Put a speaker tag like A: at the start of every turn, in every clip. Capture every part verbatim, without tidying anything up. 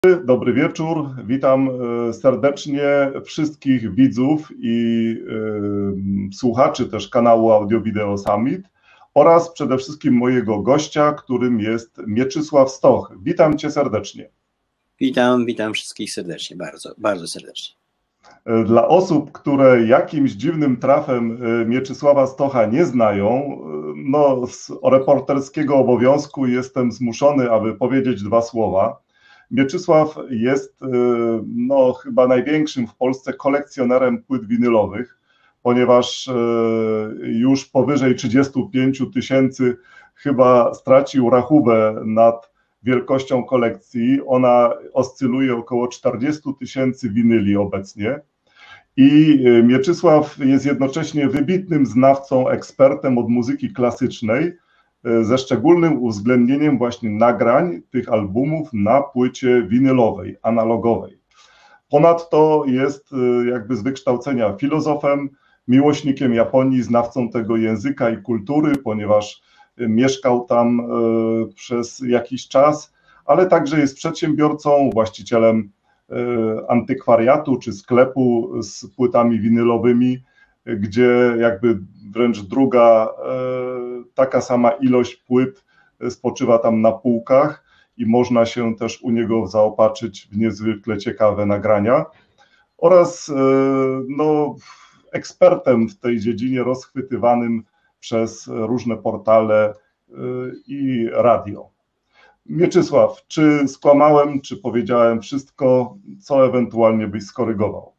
A: Dobry wieczór, witam serdecznie wszystkich widzów i y, słuchaczy też kanału Audio Video Summit oraz przede wszystkim mojego gościa, którym jest Mieczysław Stoch. Witam Cię serdecznie.
B: Witam, witam wszystkich serdecznie, bardzo, bardzo serdecznie.
A: Dla osób, które jakimś dziwnym trafem Mieczysława Stocha nie znają, no z reporterskiego obowiązku jestem zmuszony, aby powiedzieć dwa słowa. Mieczysław jest no, chyba największym w Polsce kolekcjonerem płyt winylowych, ponieważ już powyżej trzydziestu pięciu tysięcy chyba stracił rachubę nad wielkością kolekcji. Ona oscyluje około czterdziestu tysięcy winyli obecnie. I Mieczysław jest jednocześnie wybitnym znawcą, ekspertem od muzyki klasycznej, ze szczególnym uwzględnieniem właśnie nagrań tych albumów na płycie winylowej, analogowej. Ponadto jest jakby z wykształcenia filozofem, miłośnikiem Japonii, znawcą tego języka i kultury, ponieważ mieszkał tam przez jakiś czas, ale także jest przedsiębiorcą, właścicielem antykwariatu czy sklepu z płytami winylowymi, gdzie jakby wręcz druga taka sama ilość płyt spoczywa tam na półkach i można się też u niego zaopatrzyć w niezwykle ciekawe nagrania. Oraz no, ekspertem w tej dziedzinie rozchwytywanym przez różne portale i radio. Mieczysław, czy skłamałem, czy powiedziałem wszystko, co ewentualnie byś skorygował?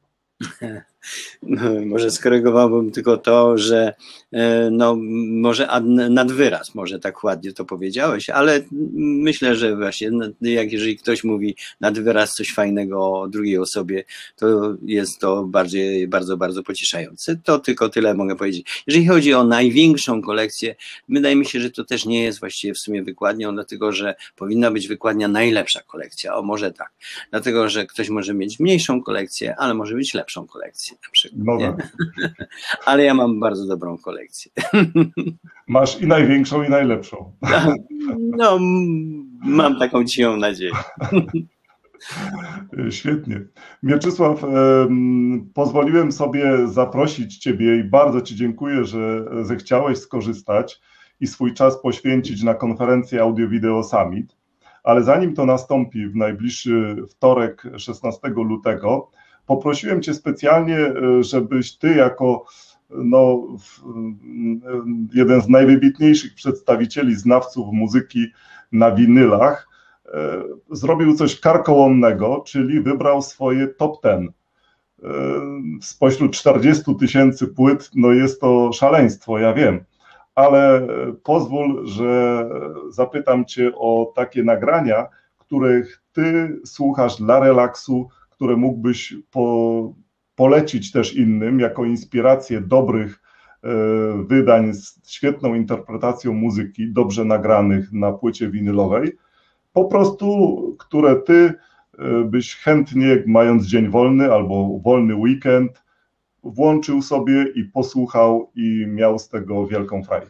B: Może skorygowałbym tylko to, że no może nad wyraz, może tak ładnie to powiedziałeś, ale myślę, że właśnie jak jeżeli ktoś mówi nad wyraz coś fajnego o drugiej osobie, to jest to bardziej, bardzo, bardzo pocieszające. To tylko tyle mogę powiedzieć. Jeżeli chodzi o największą kolekcję, wydaje mi się, że to też nie jest właściwie w sumie wykładnią, dlatego że powinna być wykładnia najlepsza kolekcja, o może tak, dlatego że ktoś może mieć mniejszą kolekcję, ale może mieć lepszą kolekcję. Na przykład,
A: no tak.
B: Ale ja mam bardzo dobrą kolekcję.
A: Masz i największą, i najlepszą.
B: No, mam taką cichą nadzieję.
A: Świetnie. Mieczysław, pozwoliłem sobie zaprosić Ciebie i bardzo Ci dziękuję, że zechciałeś skorzystać i swój czas poświęcić na konferencję Audio Video Summit, ale zanim to nastąpi w najbliższy wtorek, szesnastego lutego, poprosiłem Cię specjalnie, żebyś Ty jako no, jeden z najwybitniejszych przedstawicieli znawców muzyki na winylach zrobił coś karkołomnego, czyli wybrał swoje top ten. Spośród czterdziestu tysięcy płyt, no jest to szaleństwo, ja wiem, ale pozwól, że zapytam Cię o takie nagrania, których Ty słuchasz dla relaksu, które mógłbyś po, polecić też innym jako inspirację dobrych e, wydań z świetną interpretacją muzyki, dobrze nagranych na płycie winylowej, po prostu, które ty e, byś chętnie, mając dzień wolny albo wolny weekend, włączył sobie i posłuchał i miał z tego wielką frajdę.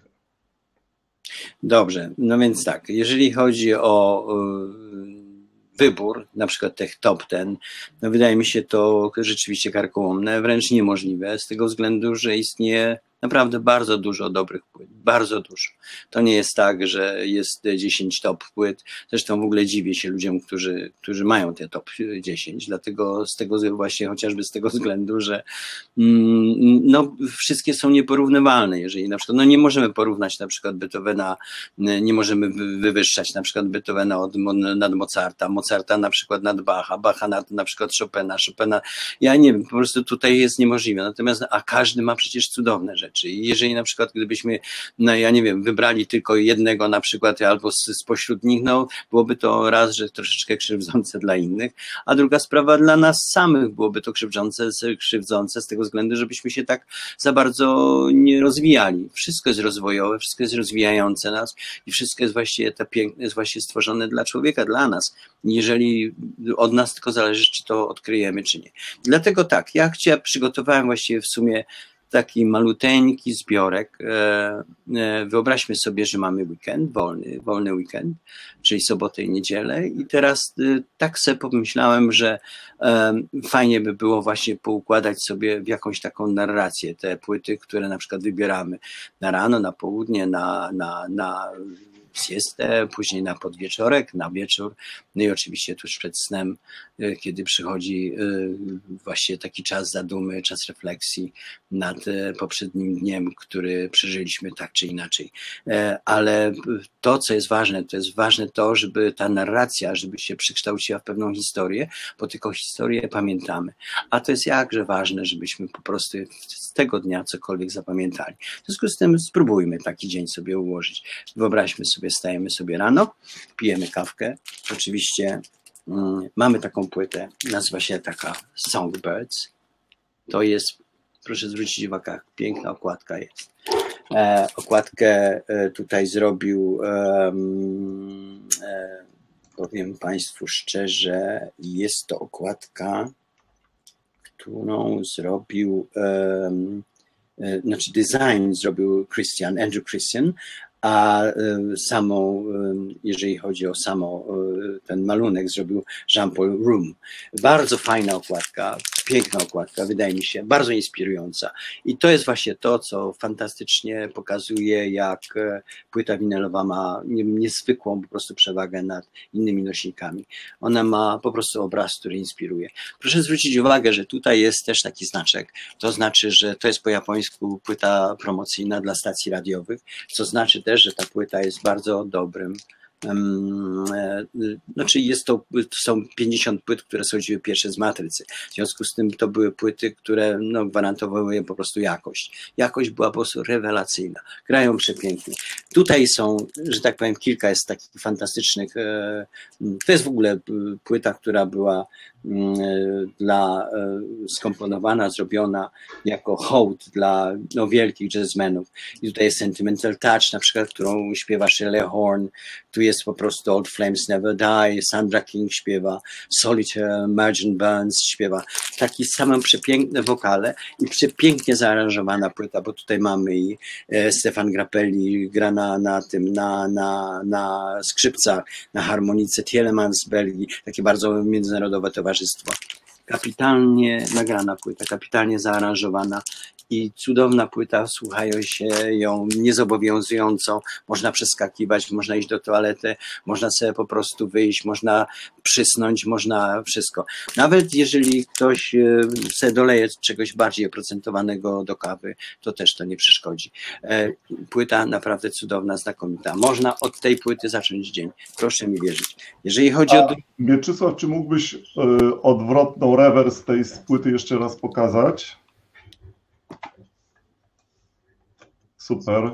B: Dobrze, no więc tak, jeżeli chodzi o wybór, na przykład tych top ten, no wydaje mi się to rzeczywiście karkołomne, wręcz niemożliwe, z tego względu, że istnieje naprawdę bardzo dużo dobrych płyt, bardzo dużo. To nie jest tak, że jest dziesięć top płyt, zresztą w ogóle dziwię się ludziom, którzy, którzy mają te top dziesięć, dlatego z tego właśnie chociażby z tego względu, że mm, no wszystkie są nieporównywalne, jeżeli na przykład, no nie możemy porównać na przykład Beethovena, nie możemy wywyższać na przykład Beethovena od, nad Mozarta, Mozarta na przykład nad Bacha, Bacha nad na przykład Chopina, Chopina, ja nie wiem, po prostu tutaj jest niemożliwe, natomiast, a każdy ma przecież cudowne rzeczy. I jeżeli na przykład gdybyśmy, no ja nie wiem, wybrali tylko jednego na przykład albo z, spośród nich, no byłoby to raz, że troszeczkę krzywdzące dla innych, a druga sprawa dla nas samych byłoby to krzywdzące, krzywdzące z tego względu, żebyśmy się tak za bardzo nie rozwijali. Wszystko jest rozwojowe, wszystko jest rozwijające nas i wszystko jest właściwie, to piękne jest właśnie stworzone dla człowieka, dla nas. Jeżeli od nas tylko zależy, czy to odkryjemy, czy nie. Dlatego tak, ja chciałem, przygotowałem właściwie w sumie taki maluteńki zbiorek. Wyobraźmy sobie, że mamy weekend, wolny, wolny weekend, czyli sobotę i niedzielę i teraz tak sobie pomyślałem, że fajnie by było właśnie poukładać sobie w jakąś taką narrację te płyty, które na przykład wybieramy na rano, na południe, na, na, na siestę, później na podwieczorek, na wieczór, no i oczywiście tuż przed snem, kiedy przychodzi właśnie taki czas zadumy, czas refleksji nad poprzednim dniem, który przeżyliśmy tak czy inaczej. Ale to, co jest ważne, to jest ważne to, żeby ta narracja, żeby się przekształciła w pewną historię, bo tylko historię pamiętamy. A to jest jakże ważne, żebyśmy po prostu z tego dnia cokolwiek zapamiętali. W związku z tym spróbujmy taki dzień sobie ułożyć. Wyobraźmy sobie, stajemy sobie rano, pijemy kawkę. Oczywiście mm, mamy taką płytę, nazywa się taka Songbirds. To jest, proszę zwrócić uwagę, jak piękna okładka jest. E, okładkę e, tutaj zrobił, e, e, powiem Państwu szczerze, jest to okładka, którą zrobił, e, e, znaczy design zrobił Christian, Andrew Christian, a samą, jeżeli chodzi o samo ten malunek, zrobił Jean-Paul Roume. Bardzo fajna okładka, piękna okładka, wydaje mi się, bardzo inspirująca. I to jest właśnie to, co fantastycznie pokazuje, jak płyta winylowa ma niezwykłą po prostu przewagę nad innymi nośnikami. Ona ma po prostu obraz, który inspiruje. Proszę zwrócić uwagę, że tutaj jest też taki znaczek. To znaczy, że to jest po japońsku płyta promocyjna dla stacji radiowych, co znaczy też, że ta płyta jest bardzo dobrym. Znaczy jest to, to są pięćdziesiąt płyt, które schodziły pierwsze z matrycy. W związku z tym to były płyty, które no, gwarantowały po prostu jakość. Jakość była po prostu rewelacyjna. Grają przepięknie. Tutaj są, że tak powiem, kilka jest takich fantastycznych. To jest w ogóle płyta, która była dla, skomponowana, zrobiona jako hołd dla no, wielkich jazzmenów. I tutaj jest Sentimental Touch, na przykład, którą śpiewa Shelley Horn. Tu jest po prostu Old Flames Never Die, Sandra King śpiewa, Solitaire, Margin Burns śpiewa. Takie same przepiękne wokale i przepięknie zaaranżowana płyta, bo tutaj mamy i e, Stefan Grappelli gra na, na tym, na, na, na skrzypcach, na harmonice, Tielemans z Belgii, takie bardzo międzynarodowe towarzystwo. Kapitalnie nagrana płyta, kapitalnie zaaranżowana i cudowna płyta, słuchają się ją niezobowiązująco, można przeskakiwać, można iść do toalety, można sobie po prostu wyjść, można przysnąć, można wszystko. Nawet jeżeli ktoś sobie doleje czegoś bardziej oprocentowanego do kawy, to też to nie przeszkodzi. Płyta naprawdę cudowna, znakomita. Można od tej płyty zacząć dzień. Proszę mi wierzyć. Jeżeli chodzi
A: A,
B: o...
A: Mieczysław, czy mógłbyś y, odwrotną rewers tej płyty jeszcze raz pokazać? Super.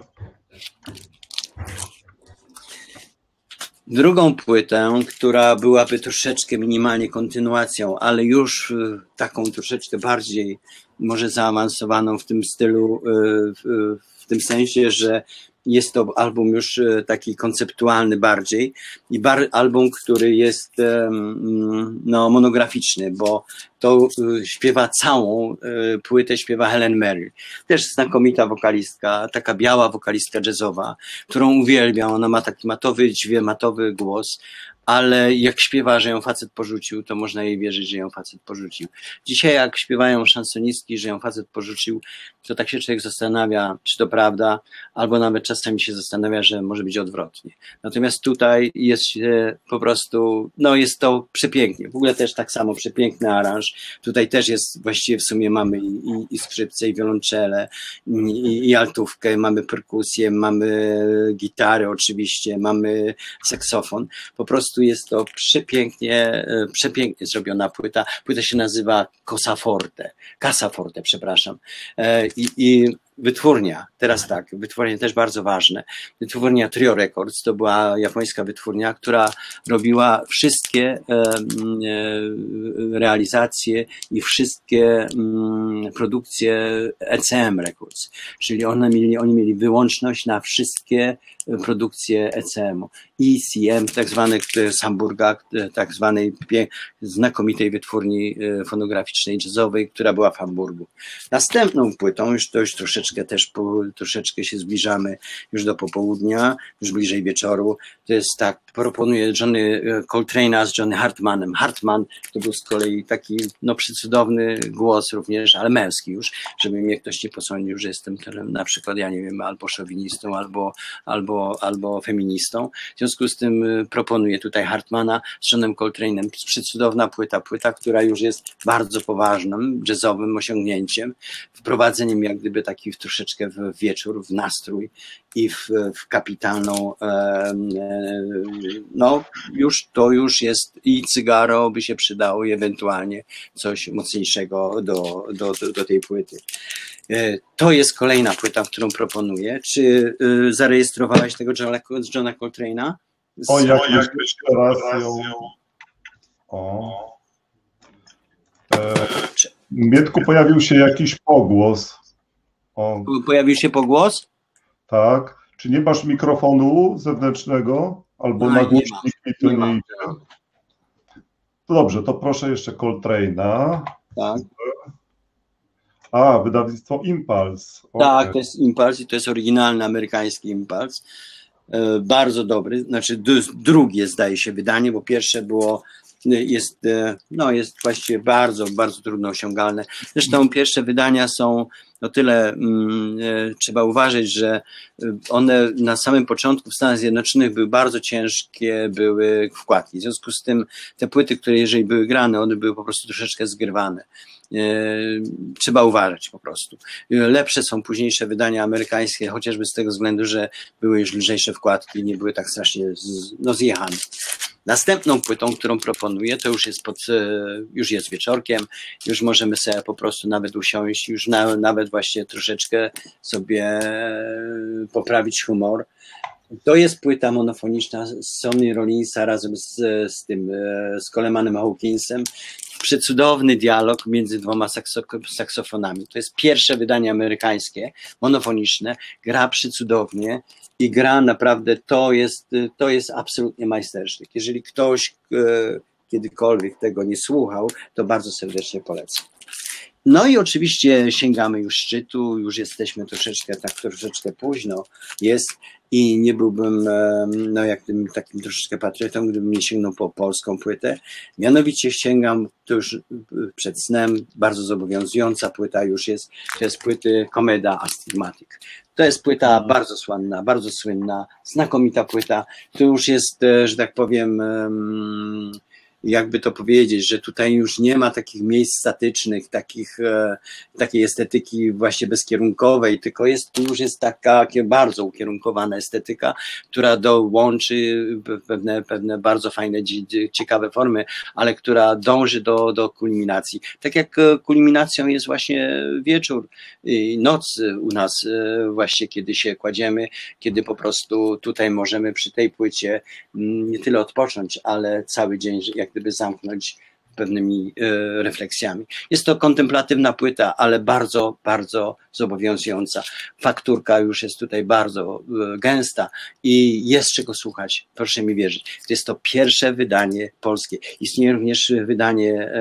B: Drugą płytę, która byłaby troszeczkę minimalnie kontynuacją, ale już taką troszeczkę bardziej może zaawansowaną w tym stylu, w, w tym sensie, że jest to album już taki konceptualny bardziej i bar, album, który jest no, monograficzny, bo to śpiewa całą płytę, śpiewa Helen Merrill. Też znakomita wokalistka, taka biała wokalistka jazzowa, którą uwielbiam. Ona ma taki matowy dźwięk, matowy głos, ale jak śpiewa, że ją facet porzucił, to można jej wierzyć, że ją facet porzucił. Dzisiaj jak śpiewają szansonistki, że ją facet porzucił, to tak się człowiek zastanawia, czy to prawda, albo nawet czasami się zastanawia, że może być odwrotnie. Natomiast tutaj jest po prostu, no jest to przepięknie. W ogóle też tak samo przepiękny aranż. Tutaj też jest, właściwie w sumie mamy i, i, i skrzypce, i wiolonczele, i, i altówkę, mamy perkusję, mamy gitary oczywiście, mamy saksofon. Po prostu jest to przepięknie, przepięknie zrobiona płyta. Płyta się nazywa Casaforte, Casaforte, przepraszam. I, i wytwórnia, teraz tak, wytwórnia też bardzo ważne. Wytwórnia Trio Records to była japońska wytwórnia, która robiła wszystkie e, e, realizacje i wszystkie m, produkcje E C M Records, czyli one mieli, oni mieli wyłączność na wszystkie produkcję E C M-u. I C M, tak zwany z Hamburga, tak zwanej znakomitej wytwórni fonograficznej, jazzowej, która była w Hamburgu. Następną płytą, już to już troszeczkę też, po, troszeczkę się zbliżamy już do popołudnia, już bliżej wieczoru, to jest tak, proponuję Johnny Coltrane'a z Johnny Hartmanem. Hartman to był z kolei taki, no, przecudowny głos również, ale męski już, żeby mnie ktoś nie posądził, że jestem na przykład, ja nie wiem, albo szowinistą, albo, albo, albo feministą. W związku z tym proponuję tutaj Hartmana z Johnem Coltrane'em. Przecudowna płyta, płyta, która już jest bardzo poważnym, jazzowym osiągnięciem, wprowadzeniem jak gdyby taki w troszeczkę w wieczór, w nastrój i w, w kapitalną, e, e, no już to już jest i cygaro by się przydało i ewentualnie coś mocniejszego do, do, do, do tej płyty. E, to jest kolejna płyta, którą proponuję. Czy e, zarejestrowałeś tego Johna, Johna Coltrane'a? Z...
A: O, jak jeszcze raz ją... O. E, Mietku, pojawił się jakiś pogłos. O.
B: Pojawił się pogłos?
A: Tak. Czy nie masz mikrofonu zewnętrznego? Albo
B: A,
A: na głośniki to nie,
B: nie
A: nie idzie? To dobrze, to proszę jeszcze Coltrane'a.
B: Tak.
A: A, wydawnictwo Impulse. Okay.
B: Tak, to jest Impulse i to jest oryginalny amerykański Impulse. E, bardzo dobry, znaczy drugie zdaje się wydanie, bo pierwsze było, jest, no jest właściwie bardzo, bardzo trudno osiągalne. Zresztą pierwsze wydania są o tyle, mm, e, trzeba uważać, że one na samym początku w Stanach Zjednoczonych były bardzo ciężkie, były wkładki. W związku z tym te płyty, które jeżeli były grane, one były po prostu troszeczkę zgrywane. E, trzeba uważać po prostu. Lepsze są późniejsze wydania amerykańskie, chociażby z tego względu, że były już lżejsze wkładki, nie były tak strasznie z, no, zjechane. Następną płytą, którą proponuję, to już jest pod, już jest wieczorkiem, już możemy sobie po prostu nawet usiąść, już na, nawet właśnie troszeczkę sobie poprawić humor. To jest płyta monofoniczna Sonny Rollinsa razem z, z tym, z Colemanem Hawkinsem. Przecudowny dialog między dwoma sakso, saksofonami. To jest pierwsze wydanie amerykańskie, monofoniczne, gra przecudownie i gra naprawdę, to jest, to jest absolutnie majstersztyk. Jeżeli ktoś e, kiedykolwiek tego nie słuchał, to bardzo serdecznie polecam. No i oczywiście sięgamy już szczytu, już jesteśmy troszeczkę, tak troszeczkę późno jest i nie byłbym no jak tym takim troszeczkę patriotą, gdybym nie sięgnął po polską płytę. Mianowicie sięgam, to już przed snem, bardzo zobowiązująca płyta już jest, to jest płyty Komeda Astigmatic. To jest płyta bardzo słynna, bardzo słynna, znakomita płyta. To już jest, że tak powiem, jakby to powiedzieć, że tutaj już nie ma takich miejsc statycznych, takich, e, takiej estetyki właśnie bezkierunkowej, tylko jest, już jest taka bardzo ukierunkowana estetyka, która dołączy pewne, pewne bardzo fajne, ciekawe formy, ale która dąży do, do kulminacji. Tak jak kulminacją jest właśnie wieczór i noc u nas właśnie, kiedy się kładziemy, kiedy po prostu tutaj możemy przy tej płycie nie tyle odpocząć, ale cały dzień jak gdyby zamknąć pewnymi e, refleksjami. Jest to kontemplatywna płyta, ale bardzo, bardzo zobowiązująca. Fakturka już jest tutaj bardzo e, gęsta i jest czego słuchać, proszę mi wierzyć. To jest to pierwsze wydanie polskie. Istnieje również wydanie e,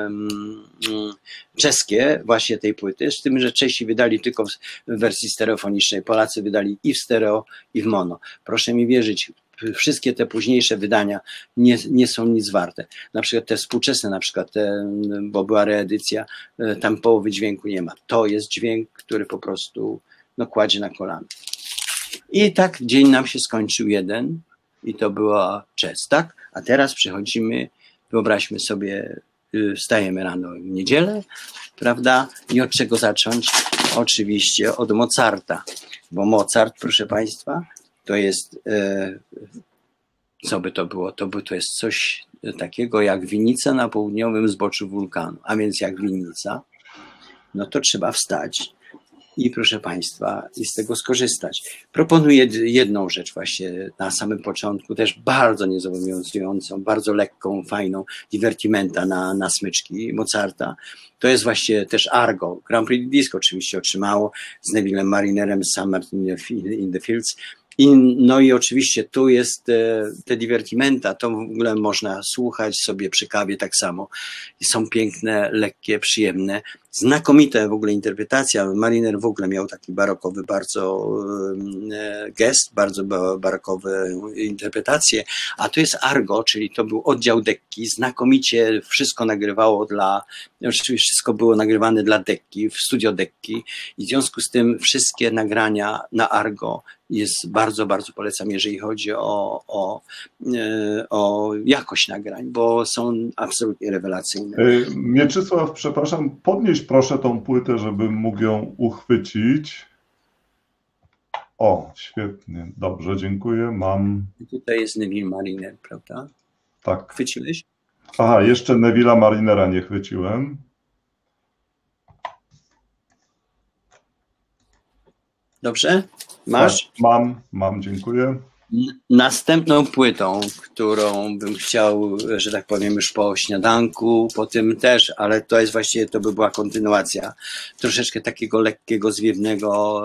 B: e, czeskie właśnie tej płyty, z tym, że Czesi wydali tylko w wersji stereofonicznej, Polacy wydali i w stereo, i w mono. Proszę mi wierzyć, wszystkie te późniejsze wydania nie, nie są nic warte. Na przykład te współczesne, na przykład te, bo była reedycja, tam połowy dźwięku nie ma. To jest dźwięk, który po prostu no, kładzie na kolana. I tak dzień nam się skończył jeden i to była jazz, tak? A teraz przechodzimy, wyobraźmy sobie, wstajemy rano w niedzielę, prawda? I od czego zacząć? Oczywiście od Mozarta, bo Mozart, proszę Państwa, to jest, e, co by to było? To by to jest coś takiego jak winnica na południowym zboczu wulkanu, a więc jak winnica, no to trzeba wstać i proszę Państwa, i z tego skorzystać. Proponuję jedną rzecz właśnie na samym początku, też bardzo niezobowiązującą, bardzo lekką, fajną, divertimenta na, na smyczki Mozarta. To jest właśnie też Argo. Grand Prix Disco oczywiście otrzymało z Nevillem Marinerem, Summer in the Fields. I, no i oczywiście tu jest te, te divertimenta, to w ogóle można słuchać sobie przy kawie tak samo. I są piękne, lekkie, przyjemne. Znakomita w ogóle interpretacja. Mariner w ogóle miał taki barokowy bardzo gest, bardzo barokowe interpretacje, a tu jest Argo, czyli to był oddział Decchi, znakomicie wszystko nagrywało dla, oczywiście wszystko było nagrywane dla Decchi, w studio Decchi i w związku z tym wszystkie nagrania na Argo jest bardzo, bardzo polecam, jeżeli chodzi o, o, o jakość nagrań, bo są absolutnie rewelacyjne.
A: Mieczysław, przepraszam, podnieś proszę tą płytę, żebym mógł ją uchwycić. O, świetnie, dobrze, dziękuję, mam.
B: Tutaj jest Neville Mariner, prawda?
A: Tak.
B: Chwyciłeś?
A: Aha, jeszcze Neville'a Marinera nie chwyciłem.
B: Dobrze? Masz?
A: Tak, mam, mam, dziękuję.
B: Następną płytą, którą bym chciał, że tak powiem, już po śniadanku, po tym też, ale to jest właściwie, to by była kontynuacja troszeczkę takiego lekkiego, zwiewnego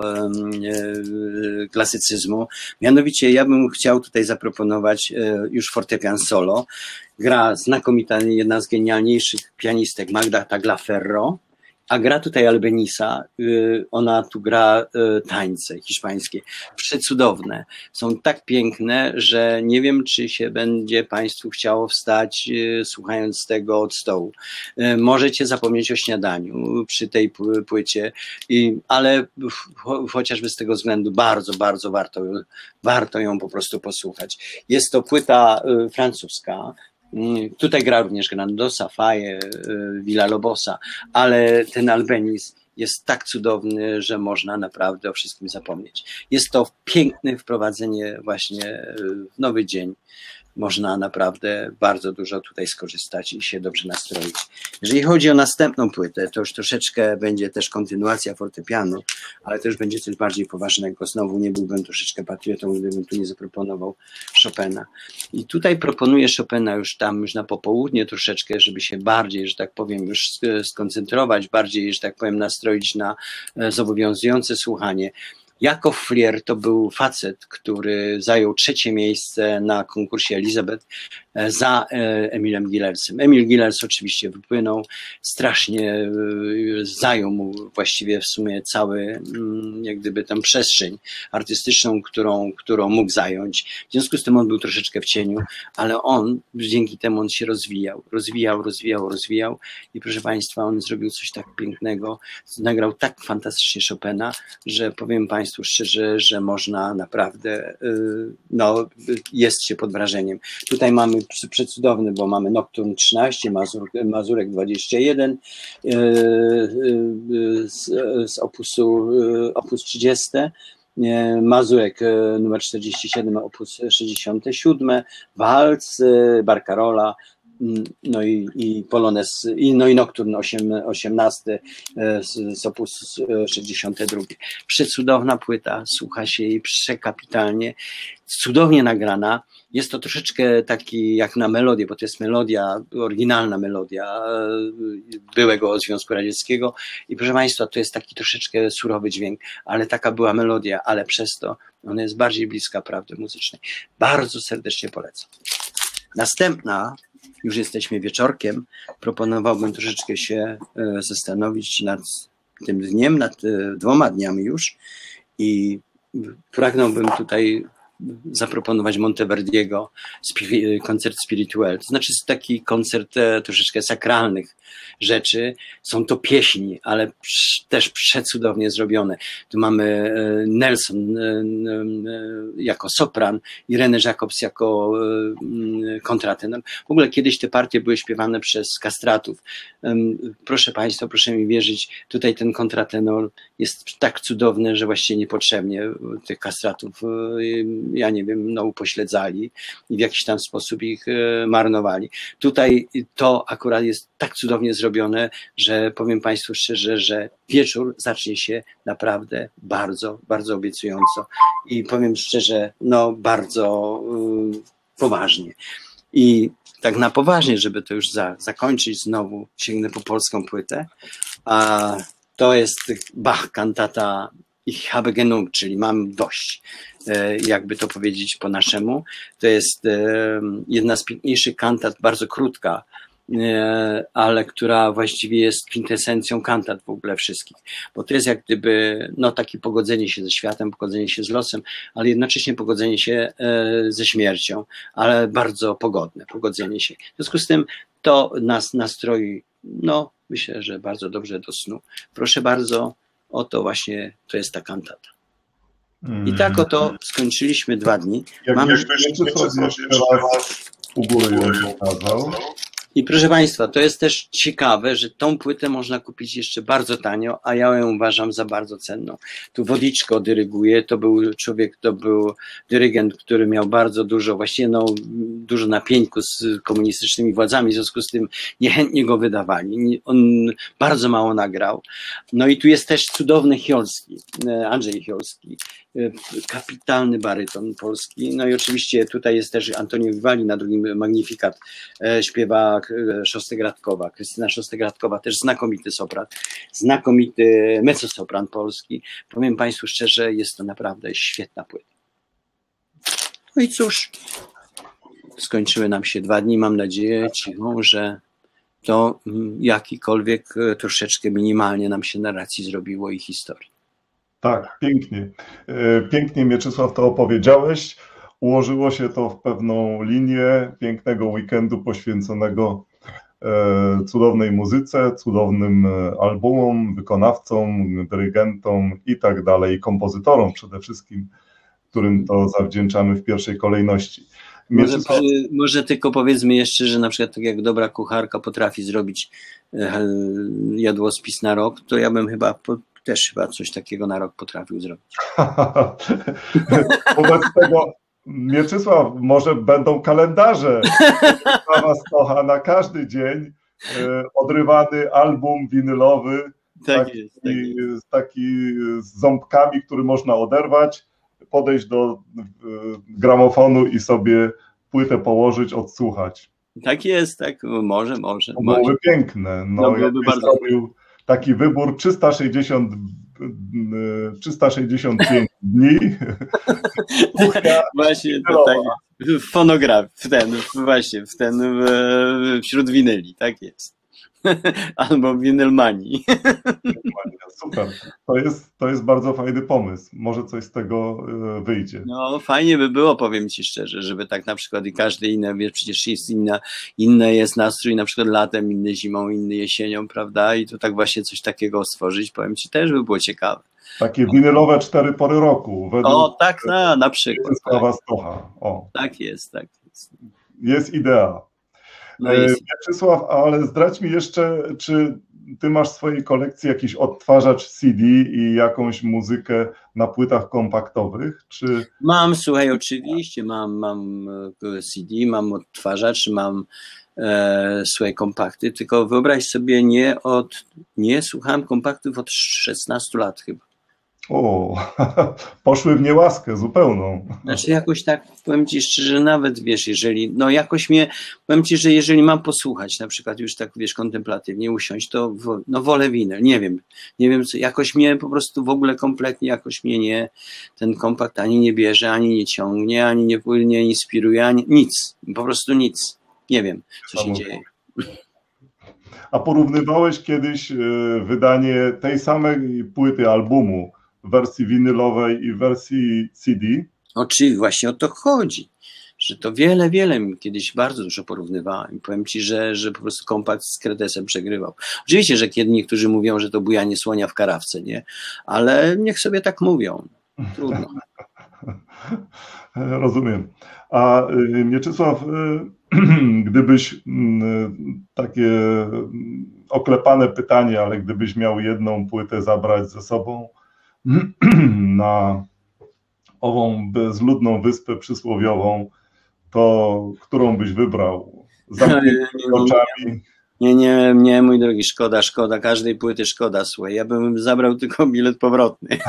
B: e, klasycyzmu. Mianowicie ja bym chciał tutaj zaproponować e, już fortepian solo. Gra znakomita, jedna z genialniejszych pianistek, Magda Tagliaferro. A gra tutaj Albenisa, ona tu gra tańce hiszpańskie, przecudowne, są tak piękne, że nie wiem, czy się będzie Państwu chciało wstać słuchając tego od stołu. Możecie zapomnieć o śniadaniu przy tej płycie, ale chociażby z tego względu bardzo, bardzo warto, warto ją po prostu posłuchać. Jest to płyta francuska. Tutaj gra również Grandosa, Faye, Villa-Lobosa, ale ten Albeniz jest tak cudowny, że można naprawdę o wszystkim zapomnieć. Jest to piękne wprowadzenie właśnie w nowy dzień. Można naprawdę bardzo dużo tutaj skorzystać i się dobrze nastroić. Jeżeli chodzi o następną płytę, to już troszeczkę będzie też kontynuacja fortepianu, ale to już będzie coś bardziej poważnego. Znowu nie byłbym troszeczkę patriotą, gdybym tu nie zaproponował Chopina. I tutaj proponuję Chopina już tam, już na popołudnie troszeczkę, żeby się bardziej, że tak powiem, już skoncentrować, bardziej, że tak powiem, nastroić na zobowiązujące słuchanie. Jakob Flier to był facet, który zajął trzecie miejsce na konkursie Elizabeth za Emilem Gillersem. Emil Gillers oczywiście wypłynął, strasznie zajął mu właściwie w sumie cały, jak gdyby tam przestrzeń artystyczną, którą, którą mógł zająć. W związku z tym on był troszeczkę w cieniu, ale on, dzięki temu on się rozwijał, rozwijał, rozwijał, rozwijał i proszę Państwa, on zrobił coś tak pięknego, nagrał tak fantastycznie Chopina, że powiem Państwu szczerze, że można naprawdę, no, jest się pod wrażeniem. Tutaj mamy przecudowny, bo mamy Nocturne trzynaście, Mazur, Mazurek dwadzieścia jeden z, z opusu opus trzydzieści, Mazurek numer czterdzieści siedem, opus sześćdziesiąty siódmy, Walc, Barcarola, no i, i Polones, i, no i Nocturne osiemnasty z, z opus sześćdziesiąty drugi. Przecudowna płyta, słucha się jej przekapitalnie, cudownie nagrana. Jest to troszeczkę taki jak na melodię, bo to jest melodia, oryginalna melodia byłego Związku Radzieckiego i proszę Państwa, to jest taki troszeczkę surowy dźwięk, ale taka była melodia, ale przez to ona jest bardziej bliska prawdy muzycznej. Bardzo serdecznie polecam. Następna, już jesteśmy wieczorkiem, proponowałbym troszeczkę się zastanowić nad tym dniem, nad dwoma dniami już i pragnąłbym tutaj zaproponować Monteverdiego koncert spirituel, to znaczy taki koncert troszeczkę sakralnych rzeczy, są to pieśni, ale też przecudownie zrobione. Tu mamy Nelson jako sopran, Irene Jacobs jako kontratenor. W ogóle kiedyś te partie były śpiewane przez kastratów. Proszę Państwa, proszę mi wierzyć, tutaj ten kontratenor jest tak cudowny, że właściwie niepotrzebnie tych kastratów, ja nie wiem, no upośledzali i w jakiś tam sposób ich marnowali. Tutaj to akurat jest tak cudownie zrobione, że powiem Państwu szczerze, że wieczór zacznie się naprawdę bardzo, bardzo obiecująco i powiem szczerze, no bardzo yy, poważnie. I tak na poważnie, żeby to już za, zakończyć, znowu sięgnę po polską płytę, a to jest Bach, kantata ich habe genug, czyli mam dość, jakby to powiedzieć po naszemu. To jest jedna z piękniejszych kantat, bardzo krótka, ale która właściwie jest kwintesencją kantat w ogóle wszystkich, bo to jest jak gdyby no takie pogodzenie się ze światem, pogodzenie się z losem, ale jednocześnie pogodzenie się ze śmiercią, ale bardzo pogodne pogodzenie się. W związku z tym to nas nastroi, no myślę, że bardzo dobrze do snu. Proszę bardzo, oto właśnie to jest ta kantata. I tak oto skończyliśmy dwa dni.
A: Jak
B: Mamy...
A: Mieczysław jeszcze raz u góry ją pokazał.
B: I proszę Państwa, to jest też ciekawe, że tą płytę można kupić jeszcze bardzo tanio, a ja ją uważam za bardzo cenną. Tu Wodiczko dyryguje, to był człowiek, to był dyrygent, który miał bardzo dużo, właściwie no, dużo napięku z komunistycznymi władzami, w związku z tym niechętnie go wydawali. On bardzo mało nagrał. No i tu jest też cudowny Chiolski, Andrzej Chiolski, kapitalny baryton polski. No i oczywiście tutaj jest też Antoni Vivaldi, na drugim Magnifikat śpiewa Szostegradkowa, Krystyna Szostegradkowa, też znakomity sopran, znakomity mezzosopran polski. Powiem Państwu szczerze, jest to naprawdę świetna płyta. No i cóż, skończyły nam się dwa dni, mam nadzieję cichą, że to jakikolwiek troszeczkę minimalnie nam się narracji zrobiło i historii.
A: Tak, pięknie. Pięknie, Mieczysław, to opowiedziałeś. Ułożyło się to w pewną linię pięknego weekendu poświęconego cudownej muzyce, cudownym albumom, wykonawcom, dyrygentom i tak dalej, kompozytorom przede wszystkim, którym to zawdzięczamy w pierwszej kolejności.
B: Mieczysław... Może, może tylko powiedzmy jeszcze, że na przykład tak jak dobra kucharka potrafi zrobić jadłospis na rok, to ja bym chyba też chyba coś takiego na rok potrafił zrobić.
A: Wobec tego, Mieczysław, może będą kalendarze Mieczysława Stocha na każdy dzień, odrywany album winylowy,
B: tak
A: taki,
B: jest, tak jest.
A: taki z ząbkami, który można oderwać, podejść do gramofonu i sobie płytę położyć, odsłuchać.
B: Tak jest, tak, może, może.
A: To byłoby może. Piękne. No, no byłoby bardzo zrobił taki wybór trzysta sześćdziesiąt, trzysta sześćdziesiąt pięć dni.
B: Właśnie, to tak, w fonograf, w ten, właśnie, w ten, wśród winyli, tak jest. Albo winylmanii.
A: Super, to jest, to jest bardzo fajny pomysł, może coś z tego wyjdzie.
B: No fajnie by było, powiem Ci szczerze, żeby tak na przykład i każdy inny, wiesz, przecież jest inna, inny jest nastrój, na przykład latem, inny zimą, inny jesienią, prawda, i to tak właśnie coś takiego stworzyć, powiem Ci, też by było ciekawe.
A: Takie winylowe cztery pory roku.
B: O, tak, na, na przykład.
A: Mieczysława Stocha. O.
B: Tak jest, tak jest.
A: Jest idea. No jest. Mieczysław, ale zdradź mi jeszcze, czy ty masz w swojej kolekcji jakiś odtwarzacz C D i jakąś muzykę na płytach kompaktowych? Czy...
B: Mam, słuchaj, oczywiście, mam, mam C D, mam odtwarzacz, mam e, swoje kompakty, tylko wyobraź sobie, nie od, nie słuchałem kompaktów od szesnastu lat chyba.
A: O, poszły w niełaskę zupełną.
B: Znaczy jakoś tak, powiem Ci szczerze, nawet wiesz, jeżeli, no jakoś mnie, powiem Ci, że jeżeli mam posłuchać, na przykład już tak, wiesz, kontemplatywnie usiąść, to w, no wolę winyl, nie wiem, nie wiem co, jakoś mnie po prostu w ogóle kompletnie, jakoś mnie nie, ten kompakt ani nie bierze, ani nie ciągnie, ani nie, nie inspiruje, ani nic, po prostu nic, nie wiem, co się dzieje.
A: A porównywałeś kiedyś wydanie tej samej płyty, albumu, w wersji winylowej i w wersji C D?
B: Oczywiście, właśnie o to chodzi, że to wiele, wiele kiedyś bardzo dużo porównywałem i powiem Ci, że, że po prostu kompakt z kretesem przegrywał. Oczywiście, że kiedy niektórzy mówią, że to bujanie słonia w karawce, nie? Ale niech sobie tak mówią. Trudno.
A: Rozumiem. A Mieczysław, gdybyś takie oklepane pytanie, ale gdybyś miał jedną płytę zabrać ze sobą na ową bezludną wyspę przysłowiową, to którą byś wybrał? Zamkniętymi oczami.
B: Nie, nie, nie, mój drogi, szkoda, szkoda, każdej płyty szkoda, słuchaj, ja bym zabrał tylko bilet powrotny.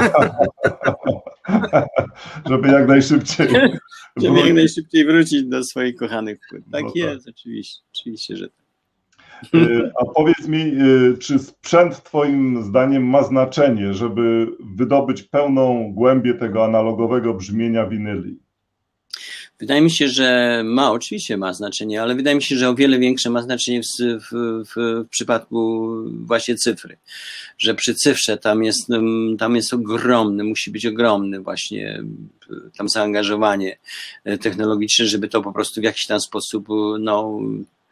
A: Żeby jak najszybciej
B: Żeby jak najszybciej wrócić do swoich kochanych płyt. Tak no jest, tak. Oczywiście, oczywiście, że tak.
A: A powiedz mi, czy sprzęt twoim zdaniem ma znaczenie, żeby wydobyć pełną głębię tego analogowego brzmienia winyli?
B: Wydaje mi się, że ma, oczywiście ma znaczenie, ale wydaje mi się, że o wiele większe ma znaczenie w, w, w, w przypadku właśnie cyfry. Że przy cyfrze tam jest, tam jest ogromny, musi być ogromny właśnie tam zaangażowanie technologiczne, żeby to po prostu w jakiś tam sposób no,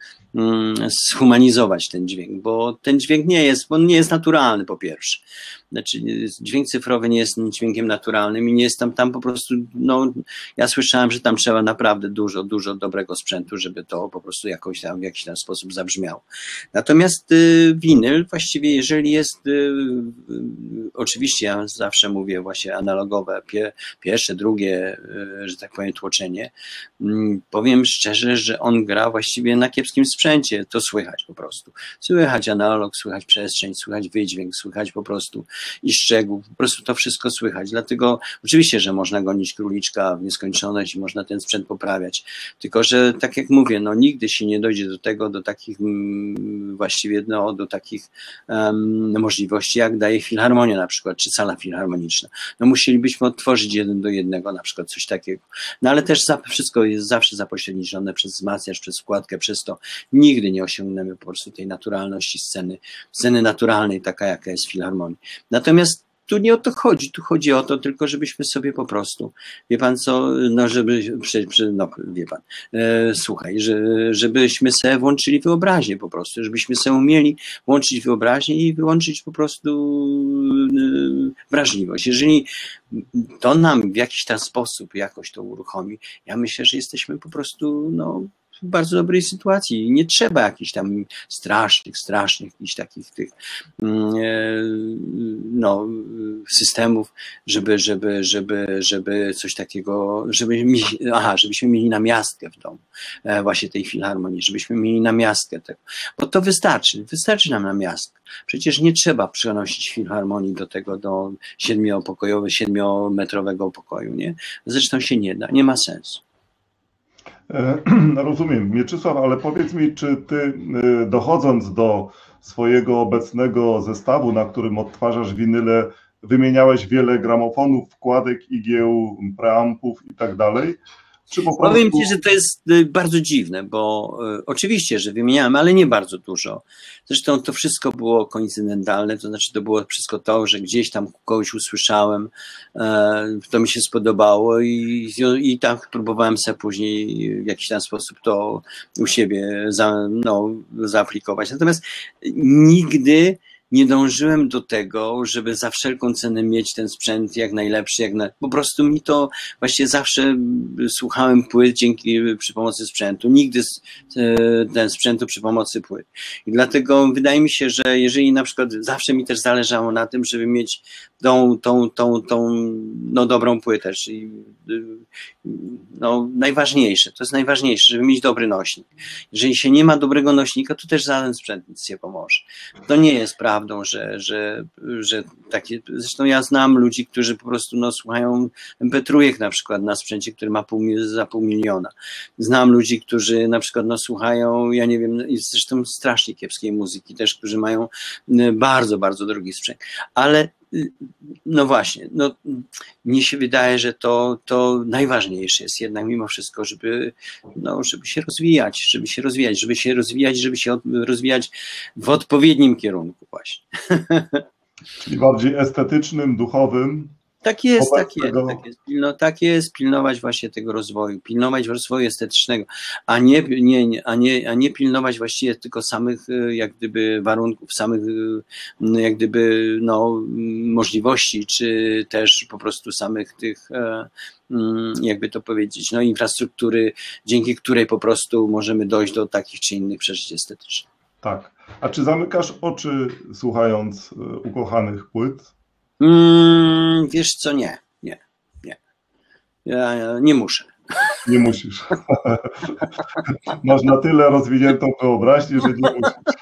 B: zhumanizować ten dźwięk, bo ten dźwięk nie jest, on nie jest naturalny po pierwsze. Znaczy dźwięk cyfrowy nie jest dźwiękiem naturalnym i nie jest tam, tam po prostu, no ja słyszałem, że tam trzeba naprawdę dużo, dużo dobrego sprzętu, żeby to po prostu jakoś tam w jakiś tam sposób zabrzmiało. Natomiast y, winyl właściwie, jeżeli jest, y, y, oczywiście ja zawsze mówię właśnie analogowe, pie, pierwsze, drugie, y, że tak powiem tłoczenie, y, powiem szczerze, że on gra właściwie na kiepskim sprzęcie, to słychać po prostu. Słychać analog, słychać przestrzeń, słychać wydźwięk, słychać po prostu i szczegół, po prostu to wszystko słychać. Dlatego oczywiście, że można gonić króliczka w nieskończoność i można ten sprzęt poprawiać. Tylko, że tak jak mówię, no nigdy się nie dojdzie do tego, do takich mm, właściwie no, do takich um, możliwości, jak daje filharmonia na przykład, czy sala filharmoniczna. No musielibyśmy odtworzyć jeden do jednego na przykład coś takiego. No ale też za, wszystko jest zawsze zapośredniczone przez wzmacniacz, przez składkę, przez to nigdy nie osiągniemy po prostu tej naturalności sceny, sceny naturalnej, taka jaka jest w filharmonii. Natomiast tu nie o to chodzi, tu chodzi o to tylko, żebyśmy sobie po prostu, wie pan co, no żeby, no wie pan, e, słuchaj, że, żebyśmy sobie włączyli wyobraźnię po prostu, żebyśmy sobie umieli włączyć wyobraźnię i wyłączyć po prostu e, wrażliwość. Jeżeli to nam w jakiś tam sposób jakoś to uruchomi, ja myślę, że jesteśmy po prostu, no, w bardzo dobrej sytuacji. Nie trzeba jakichś tam strasznych, strasznych, jakichś takich tych no, systemów, żeby, żeby, żeby, żeby coś takiego, żeby mi, aha, żebyśmy mieli namiastkę w domu, właśnie tej filharmonii, żebyśmy mieli namiastkę tego. Bo to wystarczy, wystarczy nam namiastka. Przecież nie trzeba przenosić filharmonii do tego, do siedmiopokojowego, siedmiometrowego pokoju, nie? Zresztą się nie da, nie ma sensu.
A: Rozumiem. Mieczysław, ale powiedz mi, czy ty dochodząc do swojego obecnego zestawu, na którym odtwarzasz winyle, wymieniałeś wiele gramofonów, wkładek, igieł, preampów i tak dalej? Czy po prostu...
B: Powiem ci, że to jest bardzo dziwne, bo y, oczywiście, że wymieniałem, ale nie bardzo dużo. Zresztą to wszystko było koincydentalne, to znaczy to było wszystko to, że gdzieś tam kogoś usłyszałem, y, to mi się spodobało i, i, i tak próbowałem sobie później w jakiś tam sposób to u siebie za, no, zaaplikować. Natomiast nigdy nie dążyłem do tego, żeby za wszelką cenę mieć ten sprzęt jak najlepszy, jak na... po prostu mi to właśnie zawsze słuchałem płyt dzięki przy pomocy sprzętu, nigdy ten sprzętu przy pomocy płyt. I dlatego wydaje mi się, że jeżeli na przykład zawsze mi też zależało na tym, żeby mieć tą, tą, tą, tą no, dobrą płytę, czyli no, najważniejsze, to jest najważniejsze, żeby mieć dobry nośnik. Jeżeli się nie ma dobrego nośnika, to też żaden sprzęt nic nie pomoże. To nie jest prawdą, że, że, że takie, zresztą ja znam ludzi, którzy po prostu no, słuchają em pe trzy na przykład na sprzęcie, który ma pół, za pół miliona. Znam ludzi, którzy na przykład no, słuchają, ja nie wiem, zresztą strasznie kiepskiej muzyki też, którzy mają bardzo, bardzo drogi sprzęt, ale no właśnie, no, mnie się wydaje, że to, to najważniejsze jest jednak mimo wszystko, żeby, no, żeby się rozwijać, żeby się rozwijać, żeby się rozwijać, żeby się rozwijać w odpowiednim kierunku właśnie.
A: Czyli bardziej estetycznym, duchowym.
B: Tak jest, tak jest, tak jest, Pilno, tak jest, pilnować właśnie tego rozwoju, pilnować rozwoju estetycznego, a nie, nie, nie, a nie, a nie pilnować właściwie tylko samych jak gdyby warunków, samych jak gdyby no, możliwości, czy też po prostu samych tych, jakby to powiedzieć, no, infrastruktury, dzięki której po prostu możemy dojść do takich czy innych przeżyć estetycznych.
A: Tak. A czy zamykasz oczy słuchając ukochanych płyt?
B: Mm, wiesz co, nie, nie, nie. Ja nie muszę.
A: Nie musisz. Masz na tyle rozwiniętą wyobraźnię, że nie musisz.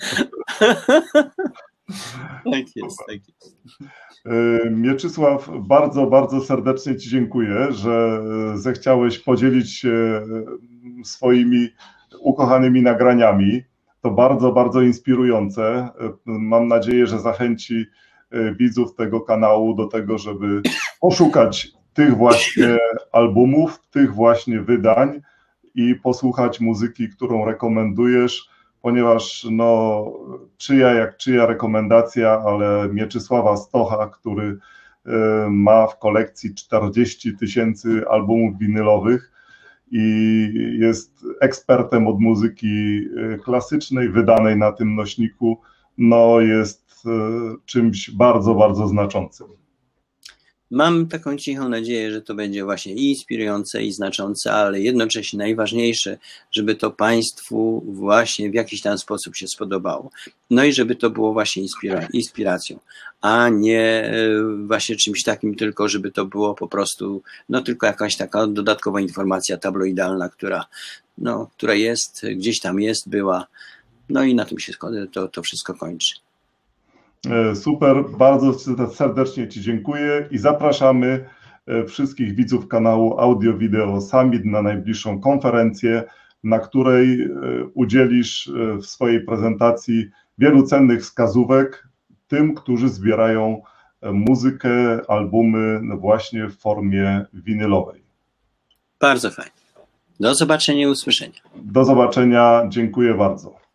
B: Tak jest, tak jest.
A: Mieczysław, bardzo, bardzo serdecznie ci dziękuję, że zechciałeś podzielić się swoimi ukochanymi nagraniami. to bardzo, bardzo inspirujące. Mam nadzieję, że zachęci widzów tego kanału do tego, żeby poszukać tych właśnie albumów, tych właśnie wydań i posłuchać muzyki, którą rekomendujesz, ponieważ no, czyja jak czyja rekomendacja, ale Mieczysława Stocha, który ma w kolekcji czterdzieści tysięcy albumów winylowych i jest ekspertem od muzyki klasycznej, wydanej na tym nośniku, no jest czymś bardzo, bardzo znaczącym.
B: Mam taką cichą nadzieję, że to będzie właśnie i inspirujące, i znaczące, ale jednocześnie najważniejsze, żeby to Państwu właśnie w jakiś tam sposób się spodobało. No i żeby to było właśnie inspira inspiracją, a nie właśnie czymś takim tylko, żeby to było po prostu, no tylko jakaś taka dodatkowa informacja tabloidalna, która, no, która jest, gdzieś tam jest, była, no i na tym się to, to wszystko kończy.
A: Super, bardzo serdecznie Ci dziękuję i zapraszamy wszystkich widzów kanału Audio Video Summit na najbliższą konferencję, na której udzielisz w swojej prezentacji wielu cennych wskazówek tym, którzy zbierają muzykę, albumy właśnie w formie winylowej.
B: Bardzo fajnie. Do zobaczenia i usłyszenia.
A: Do zobaczenia, dziękuję bardzo.